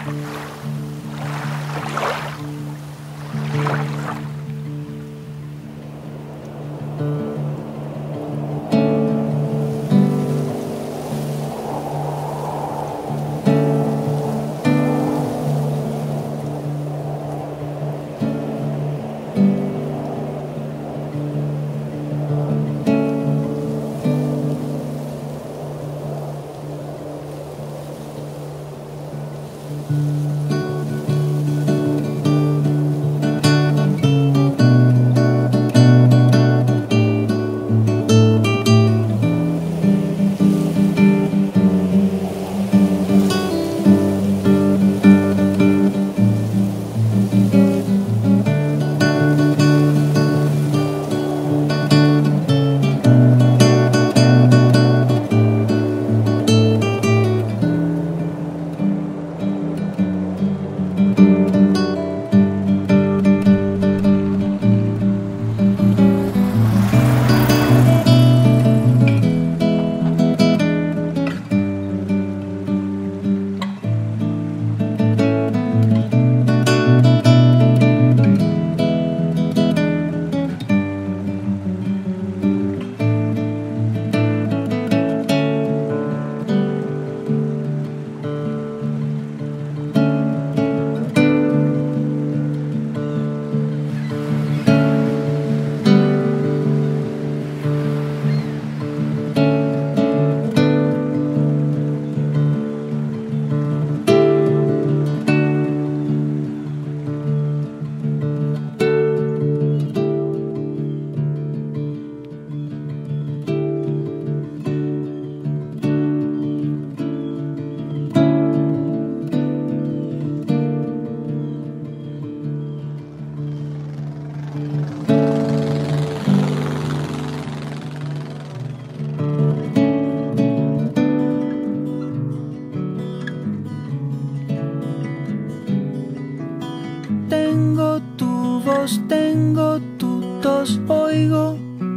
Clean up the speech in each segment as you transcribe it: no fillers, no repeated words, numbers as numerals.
Tengo tu tos, oigo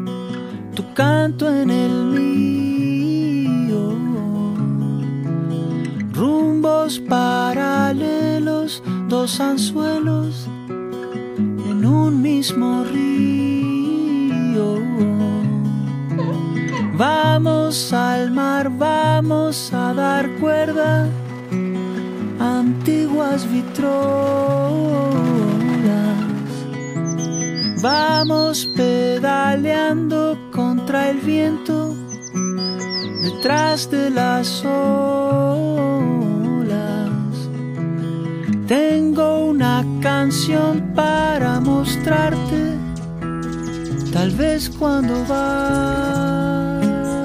tu canto en el mío. Rumbos paralelos, dos anzuelos en un mismo río. Vamos al mar, vamos a dar cuerda, antiguas vitrolas. Vamos pedaleando contra el viento, detrás de las olas. Tengo una canción para mostrarte, tal vez cuando vaya.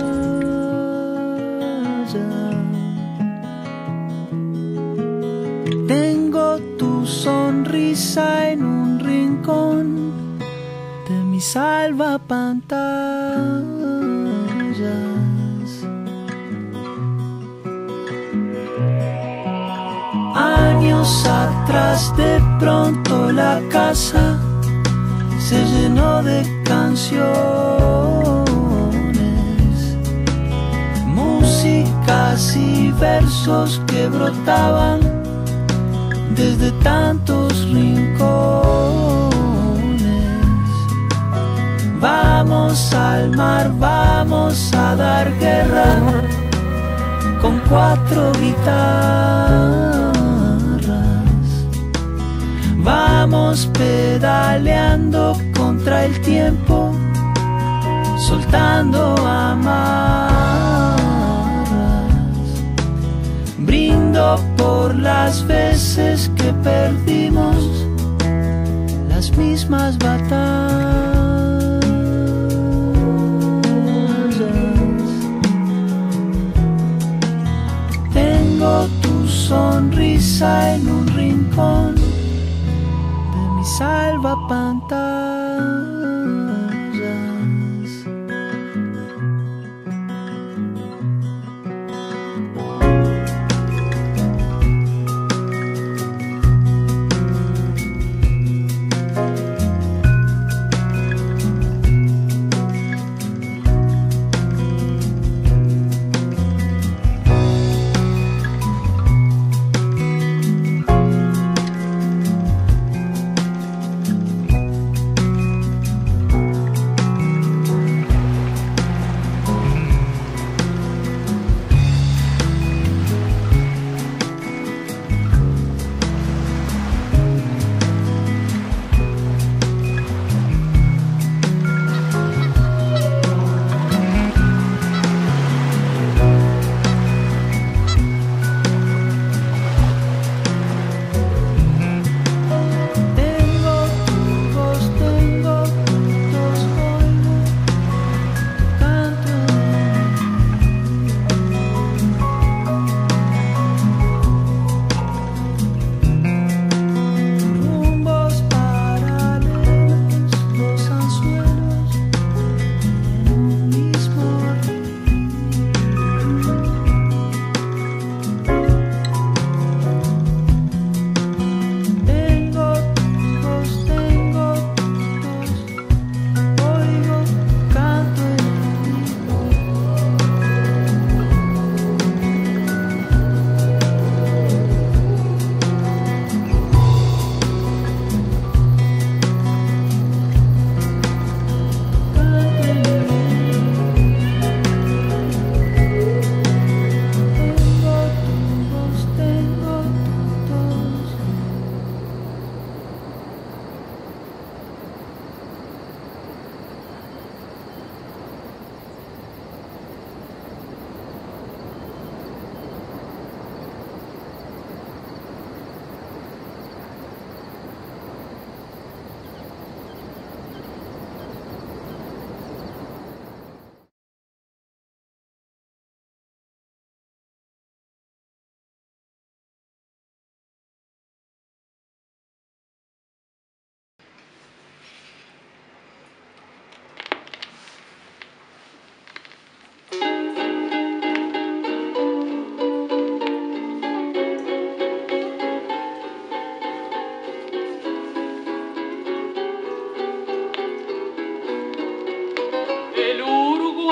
Tengo tu sonrisa en un rincón de mi salvapantallas. Años atrás de pronto la casa se llenó de canciones, músicas y versos que brotaban desde tantos rincones. Vamos al mar, vamos a dar guerra con 4 guitarras. Vamos pedaleando contra el tiempo, soltando amarras. Brindo por las veces que perdimos las mismas batallas. Tengo tu sonrisa en un rincón de mi salvapantallas.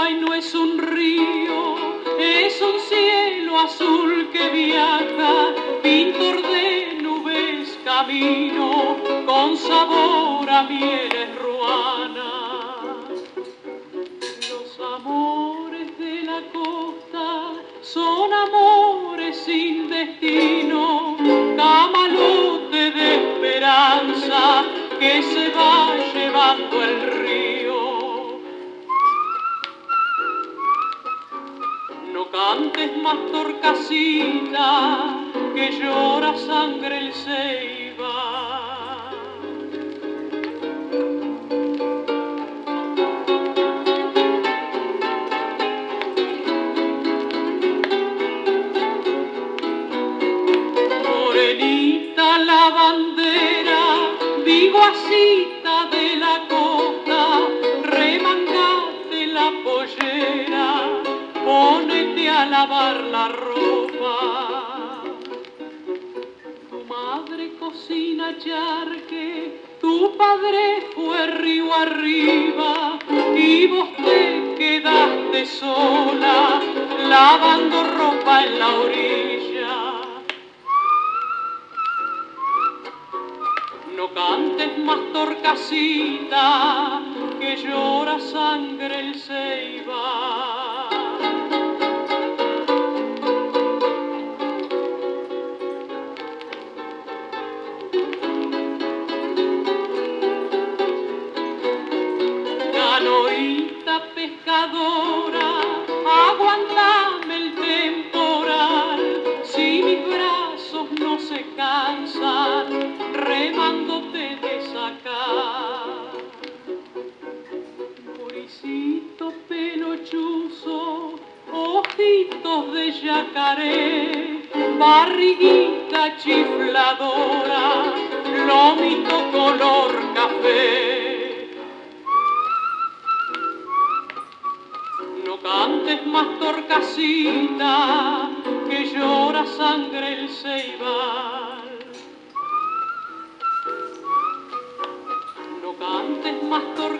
Uruguay no es un río, es un cielo azul que viaja, pintor de nubes camino, con sabor a mieles ruanas. Los amores de la costa son amores sin destino, camalote de esperanza que se va llevando el río. No cantes más, Torcasita, que llora sangre el Ceiba. Morenita la bandera, viguacita de la costa, remangate la pollera, pónete a lavar la ropa. Tu madre cocina charque, tu padre fue río arriba, y vos te quedaste sola, lavando ropa en la orilla. No cantes más, Torcasita, que llora sangre el Ceiba. Canoita pescadora, aguantame el temporal, si mis brazos no se cansan, remándote de sacar. Puricito pelo chuzo, ojitos de yacaré, barriguita chifladora, lomito color café. No cantes más, Torcasita, que llora sangre el Ceibal. No cantes más, Torcasita,